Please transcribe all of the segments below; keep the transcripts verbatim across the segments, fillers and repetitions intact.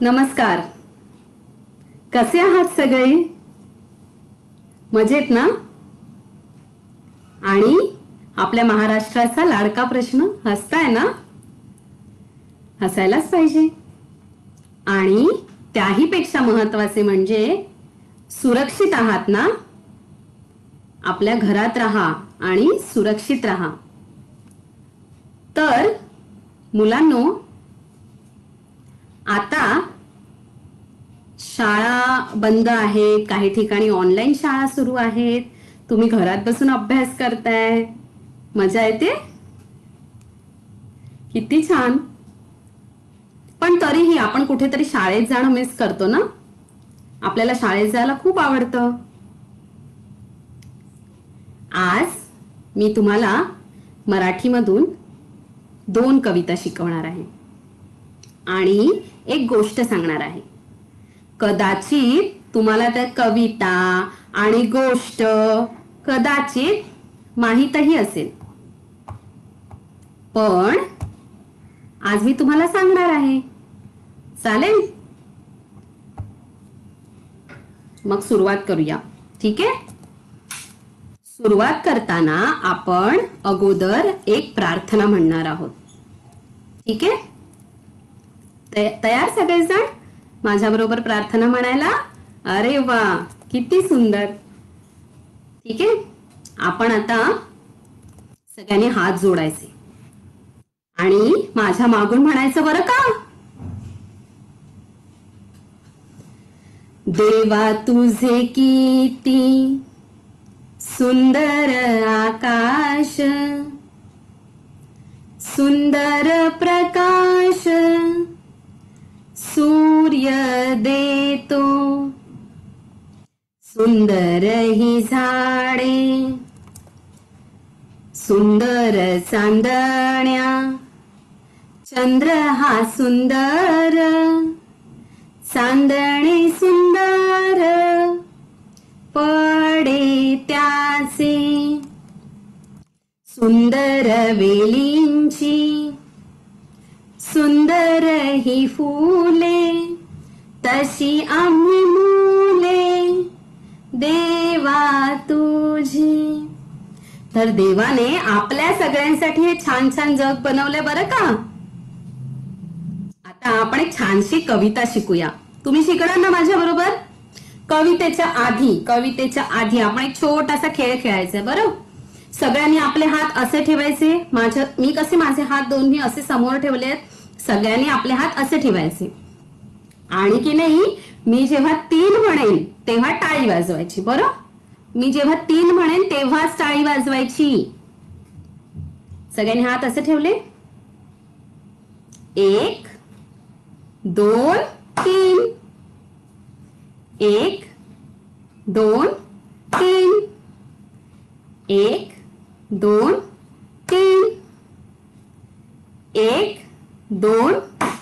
नमस्कार. कसे आहात सगळे? मजेत ना? आणि आपल्या महाराष्ट्राचा लाडका प्रश्न हसताय ना? हसायलाच पाहिजे. आणि त्याही पेक्षा महत्वाचे म्हणजे सुरक्षित आहात ना? आपल्या घरात राहा आणि सुरक्षित राहा. तर मुलांनो, आता शाळा बंद आहेत, काही ठिकाणी ऑनलाईन शाळा सुरू आहेत. तुम्ही घरात बसून अभ्यास करताय. मजा येते? किती छान. पण तरीही आपण कुठेतरी शाळेत जाणं मिस करतो ना? आपल्याला शाळेत जायला खूप आवडतं. आज मी तुम्हाला मराठीमधून दोन कविता शिकवणार आहे आणि एक गोष्ट सांगणार आहे. कदाचित तुम्हाला त्या कविता आणि गोष्ट कदाचित माहीतही असेल, पण आज मी तुम्हाला सांगणार आहे. चालेल? मग सुरुवात करूया. ठीक आहे? सुरुवात करताना आपण अगोदर एक प्रार्थना म्हणणार आहोत. ठीक आहे? तयार सगळेजण माझ्याबरोबर प्रार्थना म्हणायला? अरे वा, किती सुंदर. ठीक आहे, आपण आता सगळ्यांनी हात जोडायचे आणि माझ्या मागून म्हणायचं बरं का? देवा तुझे किती सुंदर आकाश, सुंदर प्रकाश सूर्य देतो, सुंदर ही झाडे, सुंदर चांदण्या, चंद्र हा सुंदर, चांदणे सुंदर पडे त्याचे, सुंदर वेलींची, सुंदर ही फुले, तशी आम्ही मुले देवा तुझी. तर देवाने आपल्या सगळ्यांसाठी हे छान छान जग बनवले बरं का. आता आपण एक छानशी कविता शिकूया. तुम्ही शिकणार ना माझ्या बरोबर? कवितेच्या आधी कवितेच्या आधी आपण एक छोटासा खेळ खेळायचा. बरं, सगळ्यांनी आपले हात असे ठेवायचे. माझ्या मी कसे माझे हात दोन्ही असे समोर ठेवले आहेत, सगळ्यांनी आपले हात असे ठेवायचे. आणि की नाही, मी जेव्हा तीन म्हणेन तेव्हा टाळी वाजवायची. बरं, मी जेव्हा तीन म्हणेन तेव्हाच टाळी वाजवायची. सगळ्यांनी हात असे ठेवले. एक, दोन, तीन. एक, दोन, तीन. एक, दोन, तीन. एक, दोन.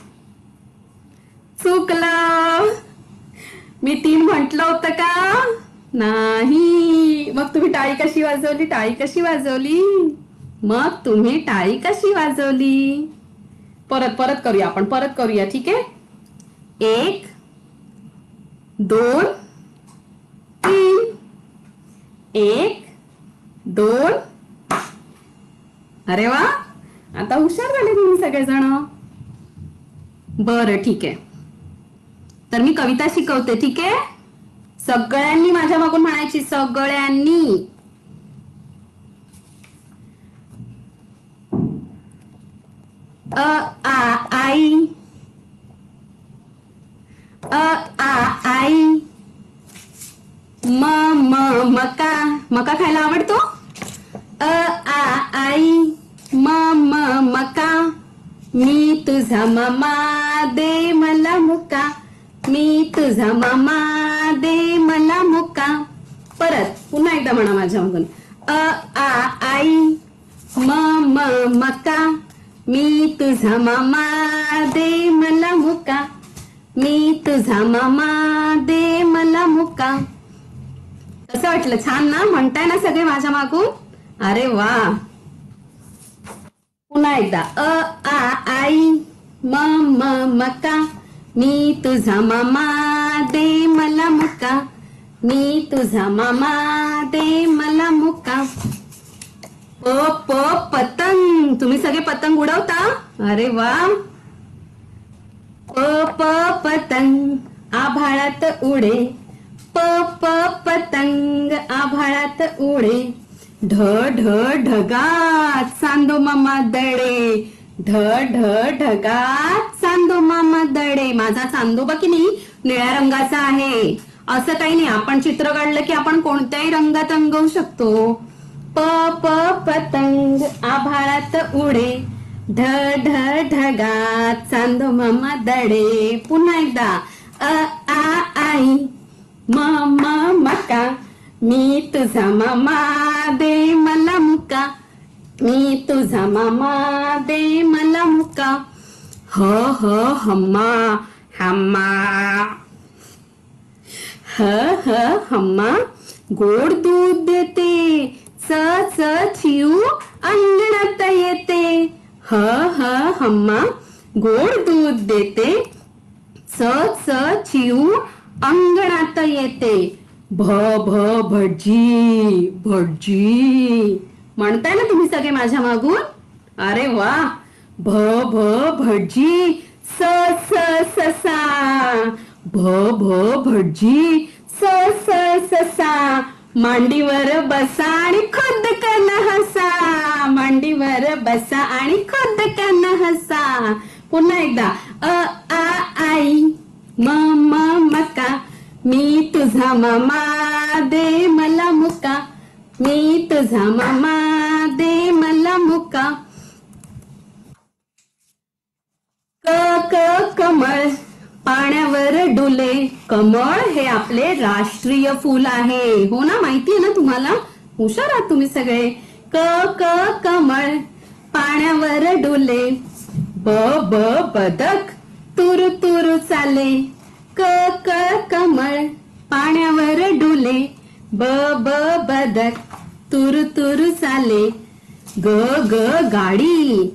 चुकलं. मी तीन म्हटलं होतं का? नाही. मग तुम्ही टाळी कशी वाजवली? टाळी कशी वाजवली? मग तुम्ही टाळी कशी वाजवली? परत परत करूया आपण, परत करूया. ठीक आहे? एक, दोन, तीन. एक, दोन. अरे वा, आता हुशार झाले तुम्ही सगळेजण. बरं, ठीक आहे. तर मी कविता शिकवते. ठीक आहे? सगळ्यांनी माझ्या मागून म्हणायची. सगळ्यांनी. अ आ आई, अ आ आई. म म मका. मका खायला आवडतो? अ आ आई. म म मका. मी तुझा मामा दे मला मुका, मी तुझा मामा दे मला मुका. परत पुन्हा एकदा म्हणा माझ्या मागून. अ आ आई. म म मका. मी तुझा मामा दे मला मुका, मी तुझा मामा दे मला मुका. कसं वाटलं? छान ना? म्हणताय ना सगळे माझ्या मागून? अरे वा. पुन्हा एकदा. अ आ आई. म म मका. मी तुझा मामा दे मला मुका, मी तुझा मामा दे मला मुका. प प पतंग. तुम्ही सगळे पतंग उडवता? अरे वा. प प पतंग आभाळात उडे, प प पतंग आभाळात उडे. ढ ढ ढगात चांदो मामा दडे, ढ ढ ढगात चांदो मामा दडे. माझा चांदोबा की नाही निळ्या रंगाचा आहे. असं काही नाही, आपण चित्र काढलं की आपण कोणत्याही रंगात रंगवू शकतो. प प पतंग आभाळात उडे, ढ ढ ढगात चांदो मामा दडे. पुन्हा एकदा अ आ आई म म मका, मी तुझा मामा दे मला मुका, मी तुझा मामा दे मला मुका. ह ह हम्मा हम्मा, ह ह हम्मा गोड दूध देते, च च चिऊ अंगणात येते. ह ह हम्मा गोड दूध देते, च च चिऊ अंगणात येते. भ भ भटजी भटजी. म्हणताय ना तुम्ही सगळे माझ्या मागून? अरे वा. भ भ भटजी, स स ससा, भ भ भटजी, स स ससा. मांडीवर बसा आणि खुदकन हसा, मांडीवर बसा आणि खुदकन हसा. पुन्हा एकदा अ आ आई म म मका, मी तुझा मामा दे मला मुका, मी तुझा मामा दे मला मुका. क क कमळ पाण्यावर डुले. कमळ हे आपले राष्ट्रीय फूल आहे. हो ना, माहिती आहे ना तुम्हाला? हुशार आहात तुम्ही सगळे. क क कमळ पाण्यावर डुले, ब ब बदक तुरु तुरु चाले. क क कमळ पाण्यावर डुले, ब ब बदक तुरु तुरु चाले. ग ग गाडी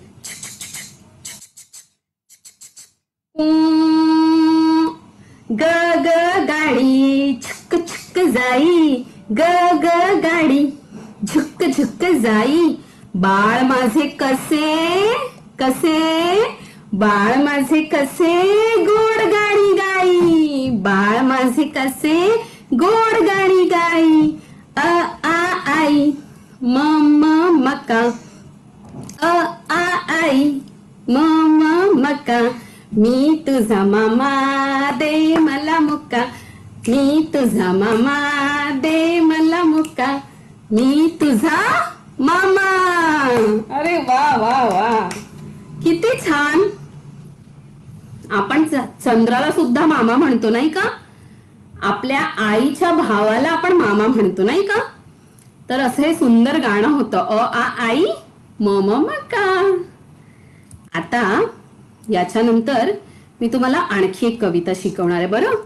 ग ग गाडी छक्क छक्क जाई, ग ग गाडी झुक्क झुक्क जाई. बाळ माझे कसे कसे, बाळ माझे कसे गोड गाणी गाई, बाळ माझे कसे गोड गाणी गाई. अ आ आई म म मका, अ आ आई म म मका, मी तुझा मामा दे मला मुका, मी तुझा मामा दे मला मुका, मी तुझा मामा. अरे वा वा वा, किती छान. आपण चंद्राला सुद्धा मामा म्हणतो नाही का? आपल्या आईच्या भावाला आपण मामा म्हणतो नाही का? तर असं हे सुंदर गाणं होतं, अ आ आई म म मका. आता याच्यानंतर मी तुम्हाला आणखी एक कविता शिकवणार आहे. बरं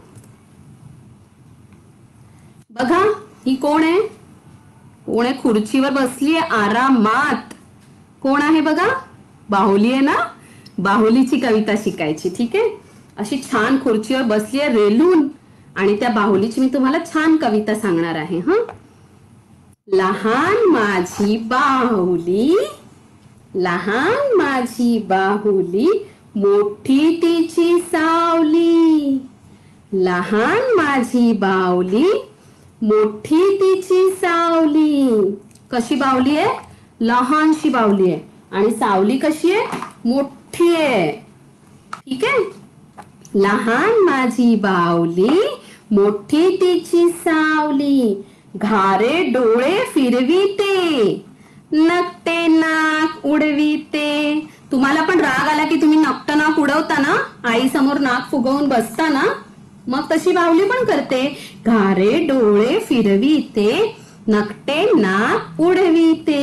बघा, ही कोण आहे? कोण आहे? खुर्चीवर बसली आहे आरामात. कोण आहे बघा? बाहुली आहे ना? बाहुलीची कविता शिकायची. ठीक आहे, अशी छान खुर्चीवर बसली आहे रेलून, आणि त्या बाहुलीची मी तुम्हाला छान कविता सांगणार आहे. हं, लहान माझी बाहुली, लहान माझी बाहुली, मोठी तिची सावली. लहान माझी बाहुली, मोठी तिची सावली. कशी बाहुली आहे? लहानशी बाहुली आहे. आणि सावली कशी आहे? मोठी आहे. ठीक आहे, लहान माझी बाहुली, मोठी तिची सावली. घारे डोळे फिरविते, नकटे नाक उडविते. तुम्हाला पण राग आला की तुम्ही नकट नाक उडवता ना, आई समोर नाक फुगवून बसता ना, मग तशी बाहुली पण करते. घारे डोळे फिरविते, नकटे नाक उडविते.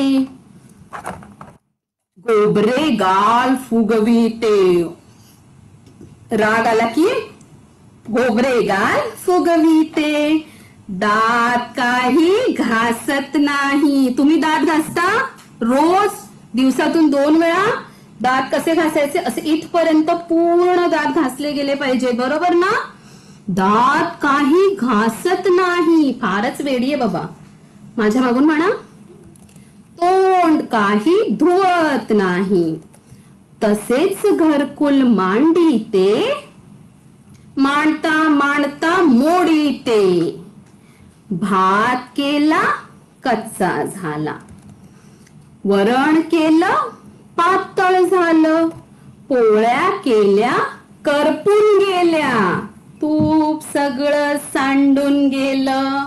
गोबरे गाल फुगविते. राग आला की गोबरे गाल फुगविते. दात काही घासत नाही. तुम्ही दात घासता रोज, दिवसातून दोन वेळा? दात कसे घासायचे, असे इथपर्यंत पूर्ण दात घासले गेले पाहिजे, बरोबर ना. दात काही घासत नाही, फारच वेडी आहे बाबा. माझ्या मागून म्हणा. तोंड काही धुवत नाही, तसेच घरकुल मांडी ते, मांडता मांडता मोडी ते. भात केला कच्चा झाला, वरण केलं पातळ झालं, पोळ्या केल्या करपून गेल्या, तूप सगळं सांडून गेलं.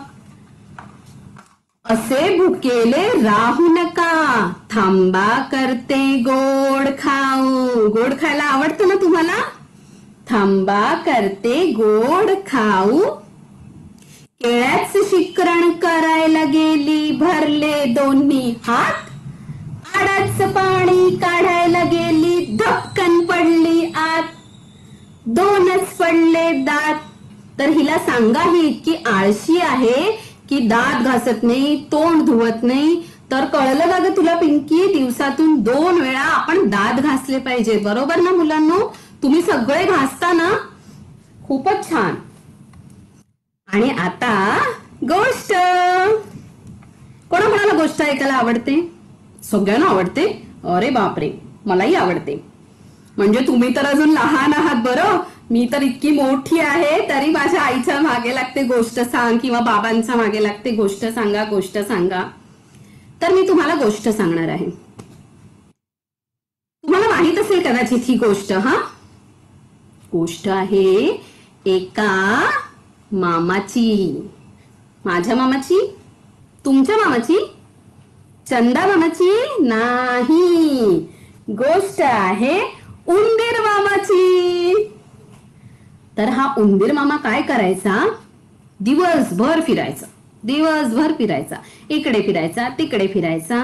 असे भुकेले राहू नका, थांबा करते गोड खाऊ. गोड खायला आवडतं ना तुम्हाला. थांबा करते गोड खाऊ. केळ्याच शिकरण करायला गेली, भरले दोन्ही हात. आडाच पाणी काढायला गेली, धपकन पडली आत. दोनच पडले दात. तर हिला सांगा, ही इतकी आळशी आहे की दात घासत नाही, तोंड धुवत नाही. तर कळलं का ग तुला पिंकी, दिवसातून दोन वेळा आपण दात घासले पाहिजे, बरोबर ना मुलांनो. तुम्ही सगळे घासता ना, खूपच छान. आणि आता गोष्ट. कोणाकोणाला गोष्ट ऐकायला आवडते? सगळ्यांना आवडते. अरे बापरे, मलाही आवडते. म्हणजे तुम्ही तर अजून लहान आहात बरं. मी तर इतकी मोठी आहे तरी माझ्या आईच्या मागे लागते गोष्ट सांग, किंवा बाबांच्या मागे लागते गोष्ट सांगा गोष्ट सांगा. तर मी तुम्हाला गोष्ट सांगणार आहे. तुम्हाला माहित असेल कदाचित ही गोष्ट. हा गोष्ट आहे एका मामाची. माझ्या मामाची? तुमच्या मामाची? चंदा मामाची? नाही, गोष्ट आहे उंदीर मामाची. तर हा उंदीर मामा काय करायचा, दिवसभर फिरायचा, दिवसभर फिरायचा, इकडे फिरायचा तिकडे फिरायचा.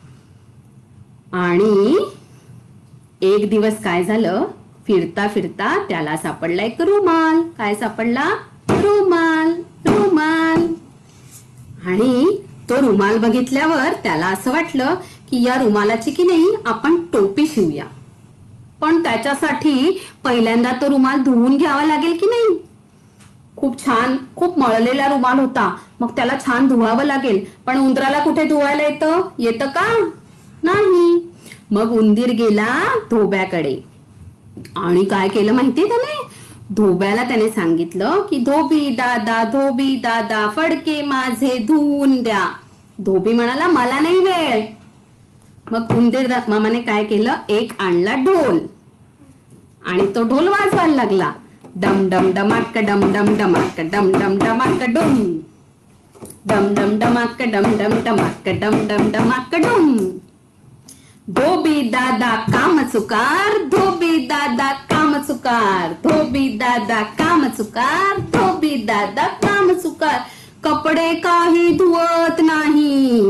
आणि एक दिवस काय झालं, फिरता फिरता त्याला सापडला एक रुमाल. काय सापडला? रुमाल. रुमाल. आणि तो रुमाल बघितल्यावर त्याला असं वाटलं की या रुमालाची की नाही आपण टोपी शिवूया. पण त्याच्यासाठी पहिल्यांदा तो रुमाल धुवून घ्यावा लागेल की नाही. खूप छान, खूप मळलेला रुमाल होता, मग त्याला छान धुवावं लागेल. पण उंदराला कुठे धुवायला येतं? येतं का? नाही. मग उंदीर गेला धोब्याकडे आणि काय केलं माहितीये त्याने? धोब्याला त्याने सांगितलं की धोबी दादा, धोबी दादा, फडके माझे धुवून द्या. धोबी म्हणाला मला नाही वेळ. मग उंदीर मामाने काय केलं, एक आणला ढोल आणि तो ढोल वाजवायला लागला. डम डम डमाक डम डम डमाक डम डम डमाक डुम, डम डम डमाक डम डम डमाक डम डम डमाक डुम. धोबी दादा काम चुकार, धोबी दादा काम चुकार, धोबी दादा काम चुकार, धोबी दादा काम चुकार. कपडे काही धुवत नाही,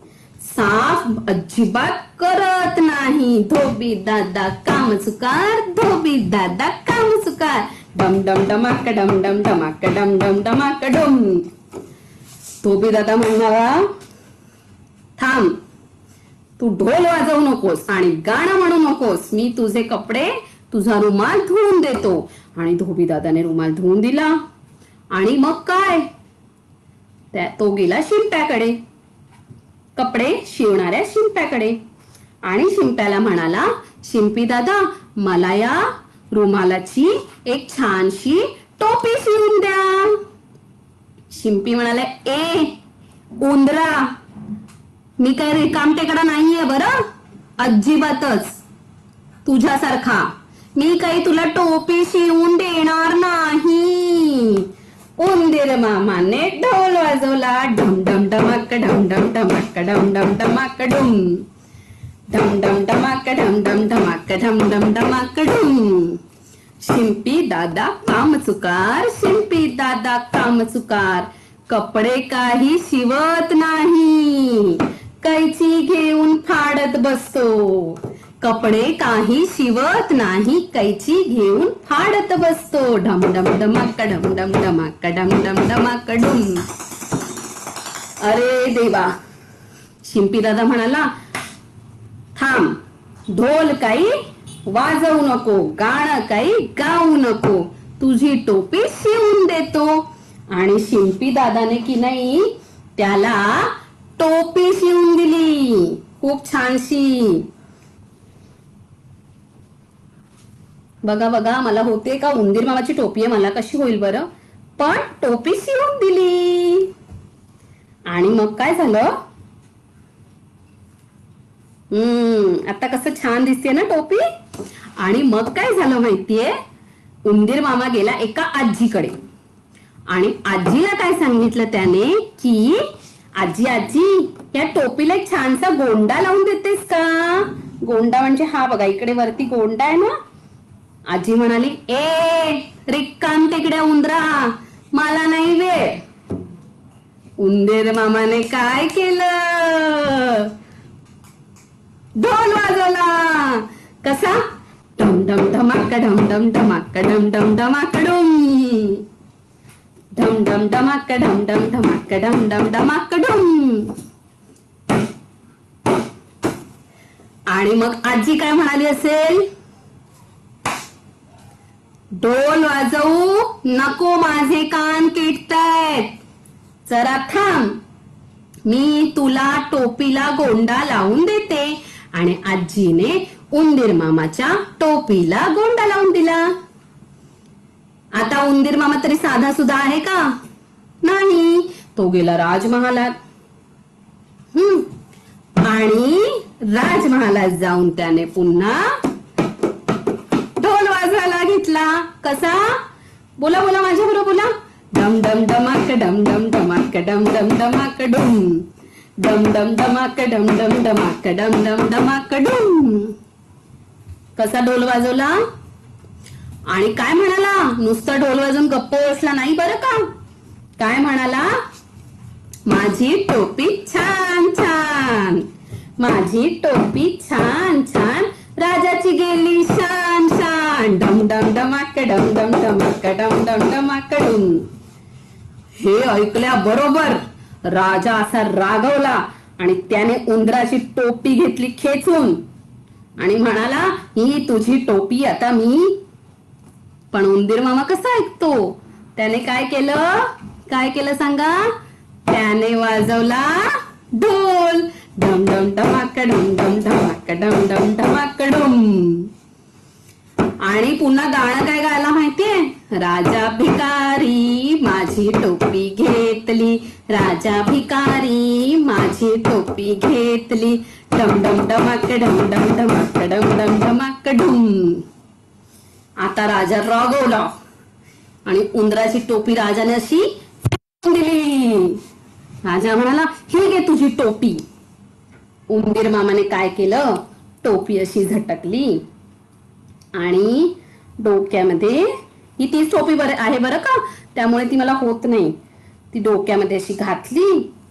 साफ अजिबात करत नाही. धोबी दादा काम चुकार, धोबी दादा काम चुकार. डम डम डमाक डम डम डमाक डम डम डमाक डुम. धोबी दादा म्हणाला थांब, तू ढोल वाजवू नकोस आणि गाणं म्हणू नकोस, मी तुझे कपडे, तुझा रुमाल धुवून देतो. आणि धोबी दादाने रुमाल धुवून दिला. आणि मग काय, त्या तो गेला शिंप्याकडे, कपडे शिवणाऱ्या शिंप्याकडे. आणि शिंप्याला म्हणाला, शिंपी दादा मला या रुमालाची एक छानशी टोपी शिवून द्या. शिंपी म्हणाले, ए उंदरा, मी काय रिकामटेकडा नाहीये बरं, अजिबातच तुझ्यासारखा. मी काही तुला टोपी शिवून देणार नाही. उंदीर मामाने ढोल वाजवला. ढम ढम डमाक ढम ढम डमाक ढम ढम डमाक डुम, ढम ढम डमाक ढम ढम डमाक ढम ढम डमाक डुम. शिंपी दादा काम चुकार, शिंपी दादा काम चुकार. कपडे काही शिवत नाही, कैची घेऊन फाडत बसतो. कपडे काही शिवत नाही, कैची घेऊन फाडत बसतो. ढम ढम डमाक ढम ढम डमाक ढम ढम डमाक डुम. अरे देवा, शिंपी दादा म्हणाला थांब, ढोल काही वाजवू नको, गाणं काही गाऊ नको, तुझी टोपी शिवून देतो. आणि शिंपी दादाने की नाही त्याला टोपी शिवून दिली, खूप छानशी. बघा बघा, मला होते का उंदीर मामाची टोपी आहे, मला कशी होईल बरं, पण टोपी शिवून दिली. आणि मग काय झालं, हम्म आता कसं छान दिसते ना टोपी. आणि मग काय झालं माहितीये, उंदीर मामा गेला एका आजीकडे आणि आजीला काय सांगितलं त्याने की आजी आजी या टोपीला एक छानसा गोंडा लावून देतेस का. गोंडा म्हणजे हा बघा इकडे वरती गोंडा आहे ना. आजी म्हणाली, ए रिकाम तिकडे उंदरा, मला नाही वेळ. उंदीर मामाने काय केलं, ढोल वाजवला. कसा, डम डम धमाक डम डम धमाक डम डम धमाकडुम, डम डम धमाक डम डम धमाक डम डम धमाकडुम. आणि मग आजी काय म्हणाली असेल, ढोल वाजवू नको, माझे कान किटतायत, जरा थांब, मी तुला टोपीला गोंडा लावून देते. आणि आजीने उंदीर मामाच्या टोपीला गोंडा लावून दिला. आता उंदीर मामा तरी साधा सुद्धा आहे का, नाही, तो गेला राजमहालात. हम्म आणि राजमहालात जाऊन त्याने पुन्हा ढोल वाजवायला घेतला. कसा, बोला बोला माझ्या बरोबर बोला, डम डम डमाक डम डम डमाक डम डम डमाक डुम, डम डम डमाक डम डम डमाक डम डम डमाक डुम. कसा ढोल वाजवला. आणि काय म्हणाला, नुसतं ढोल वाजवून गप्प बसला नाही बरं का. काय म्हणाला, माझी टोपी छान छान, माझी टोपी छान छान, राजाची गेली शान शान, डम डम डमाक डम डम डमाक डम डम डमाक डुम. हे ऐकल्या बरोबर राजा असा रागवला आणि त्याने उंदराची टोपी घेतली खेचून आणि म्हणाला, ही तुझी टोपी आता मी. पण उंदीर मामा कसा ऐकतो, त्याने काय केलं, काय केलं सांगा, त्याने वाजवला ढोल, डम डम धमाक डम डम धमाक डम डम धमाक डुम. आणि पुन्हा गाणं काय गायला माहितीये, राजा भिकारी माझी टोपी घेतली, राजा भिकारी माझी टोपी घेतली, डम डम डमाक डम डम धमाक डम डम धमाक डुम. आता राजा रागवला आणि उंदराची टोपी राजाने अशी दिली. राजा म्हणाला, ही घे तुझी टोपी. उंदीर मामाने काय केलं, टोपी अशी झटकली आणि डोक्यामध्ये, ही तीच टोपी बरं आहे बरं का, त्यामुळे ती मला होत नाही, ती डोक्यामध्ये अशी घातली.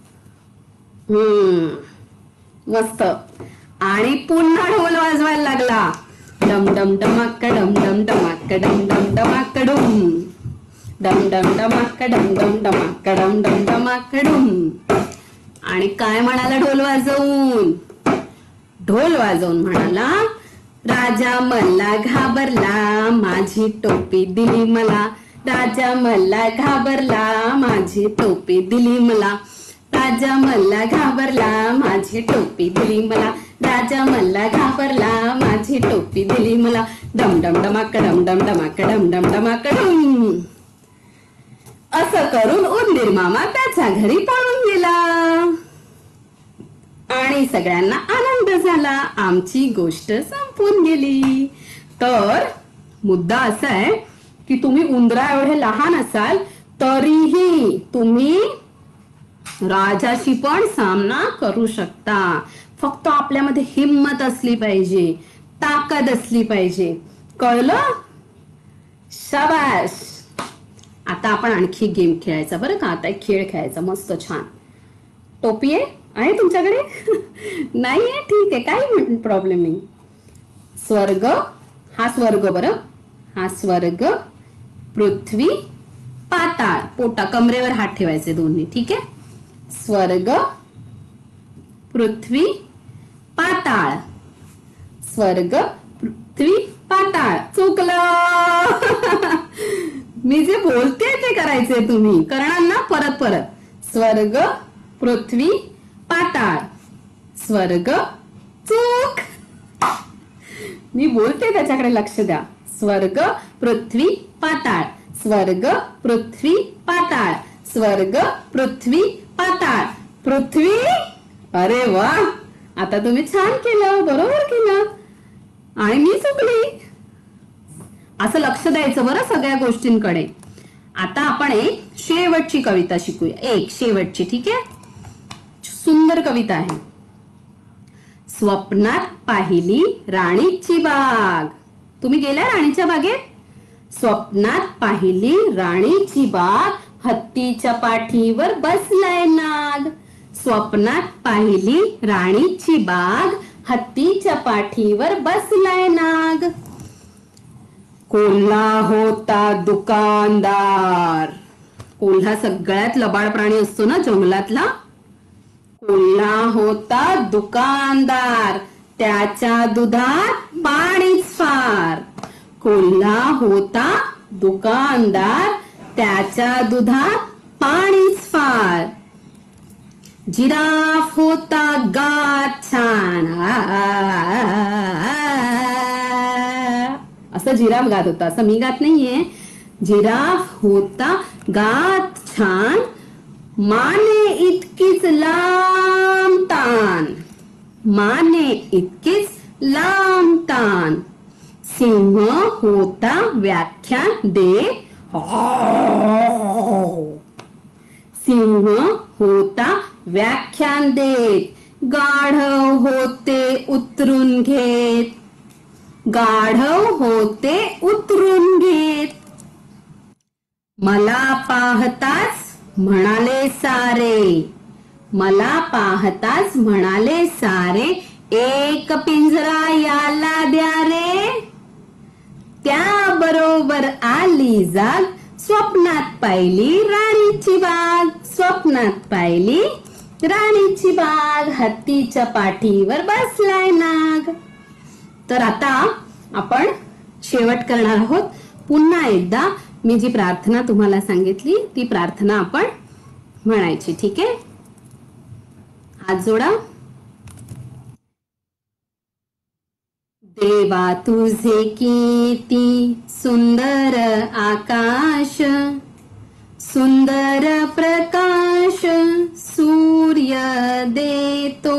हम्म मस्त. आणि पुन्हा ढोल वाजवायला लागला, डम डम डमाक डम डम डमाक डम डम डमाक डुम, डम डम डमाक डम डम डमाक डम डम डमाक डुम. आणि काय म्हणाला ढोल वाजवून, ढोल वाजवून म्हणाला, राजा मला घाबरला माझी टोपी दिली मला, राजा मला घाबरला माझी टोपी दिली मला, राजा मला घाबरला माझी टोपी दिली मला, राजा मला घाबरला माझी टोपी दिली मला, डम डम डमाक डम डम डमाक डम डम डमाक डुम. असं करून उंदीर मामा त्याच्या घरी पळून गेला आणि सगळ्यांना आनंद झाला. आमची गोष्ट संपून गेली. तर मुद्दा असा आहे की तुम्ही उंदरा एवढे लहान असाल तरीही तुम्ही राजाशी पण सामना करू शकता. फक्त आपल्यामध्ये हिम्मत असली पाहिजे, ताकद असली पाहिजे. कळलं? शाबास. आता आपण आणखी गेम खेळायचा बरं का. आता एक खेळ खेळायचा मस्त छान. टोपी आहे आहे तुमच्याकडे? नाही आहे, ठीक आहे, काही प्रॉब्लेम नाही. स्वर्ग, हा स्वर्ग बरं, हा स्वर्ग, पृथ्वी, पाताळ. पोटा कमरेवर हात ठेवायचे दोन्ही, ठीक आहे. स्वर्ग, पृथ्वी, पाताळ, स्वर्ग पृथ्वी पाताळ. चुकलं. मी जे बोलते ते करायचंय तुम्ही. करणार ना परत परत. स्वर्ग पृथ्वी पाताळ. स्वर्ग. चूक. मी बोलते त्याच्याकडे लक्ष द्या. स्वर्ग पृथ्वी पाताळ. स्वर्ग पृथ्वी पाताळ. स्वर्ग पृथ्वी पाताळ. पृथ्वी. अरे वा, आता तुम्ही छान केलं, बरोबर केलं. आणि मी चुकली. असं लक्ष द्यायचं बरं सगळ्या गोष्टींकडे. आता आपण एक शेवटची कविता शिकूया. एक शेवटची. ठीक आहे. सुंदर कविता आहे. स्वप्नात पाहिली राणीची बाग. तुम्ही गेल्या राणीच्या बागेत? स्वप्नात पाहिली राणीची बाग, हत्तीच्या पाठीवर बसलाय नाग. स्वप्नात पाहिली राणीची बाग, हत्तीच्या पाठीवर बसलाय नाग. कोल्हा होता दुकानदार. कोल्हा सगळ्यात लबाड प्राणी असतो ना जंगलातला. कोल्हा होता दुकानदार, त्याच्या दुधात पाणीच फार. कोल्हा होता दुकानदार, त्याच्या दुधात पाणीच फार. जिराफ होता गात छान. असं जिराफ गात होता, असं मी गात नाहीये. जिराफ होता गात छान, माने इतकीच लांब तान. माने इतकीच लांब तान. सिंह होता व्याख्यान दे. सिंह होता व्याख्यान देत, गाढव होते उतरून घेत. गाढव होते उतरून घेत. मला पाहताच म्हणाले सारे. मला पाहताच म्हणाले सारे, एक पिंजरा याला द्या रे. त्याबरोबर आली जाग, स्वप्नात पाहिली राणीची बाग. स्वप्नात पाहिली राणीची बाग, हत्तीच्या पाठीवर बसलाय नाग. तर आता आपण शेवट करणार आहोत. पुन्हा एकदा मी जी प्रार्थना तुम्हाला सांगितली ती प्रार्थना आपण म्हणायची. ठीक आहे. हात जोडा. देवा तुझे किती सुंदर आकाश, सुंदर प्रकाश सूर्य देतो.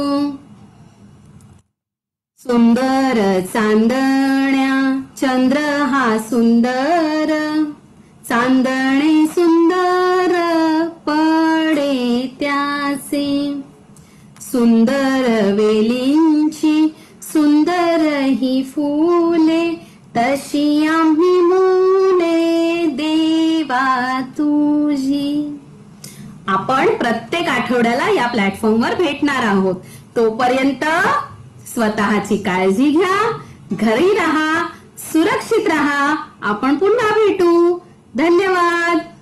सुंदर चांदण्या चंद्र हा सुंदर, चांदणे सुंदर पडे त्याचे. सुंदर वेलींची सुंदर ही फुले, तशी आम्ही मुले देवा तुझी. आपण प्रत्येक आठवड्याला या प्लॅटफॉर्मवर भेटणार आहोत. तोपर्यंत स्वतःची काळजी घ्या, घरी राहा, सुरक्षित राहा. आपण पुन्हा भेटू. धन्यवाद.